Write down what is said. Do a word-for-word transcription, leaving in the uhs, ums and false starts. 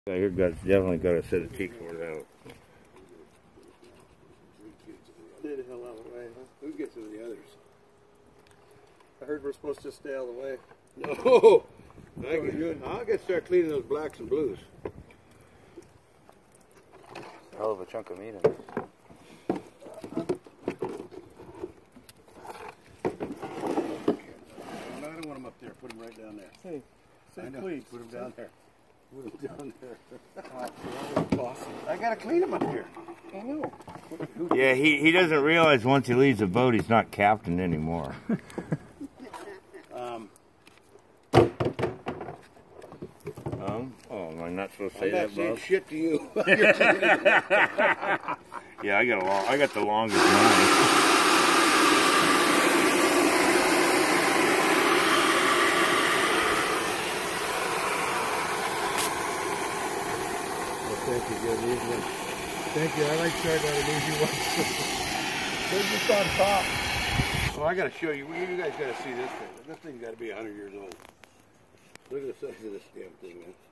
Yeah, your gut's definitely got a set of teeth for it out. Stay the hell out of the way, huh? Who gets to the others? I heard we're supposed to just stay out of the way. No! I get, I'll get start cleaning those blacks and blues. Hell of a chunk of meat in it. No, I don't want them up there. Put them right down there. Hey, say I know. please. Put them down there. Put them down there. Oh, awesome. I gotta clean them up here. I know. Yeah, he, he doesn't realize once he leaves the boat, he's not captain anymore. um, um, oh, am I not supposed to say I'm that, not saying Bob? shit to you. Yeah, I got a long, I got the longest line. Thank you, good evening. Thank you. I like starting out an easy one. They're just on top. Oh, I gotta show you. You guys gotta see this thing. This thing's gotta be a hundred years old. Look at the size of this damn thing, man.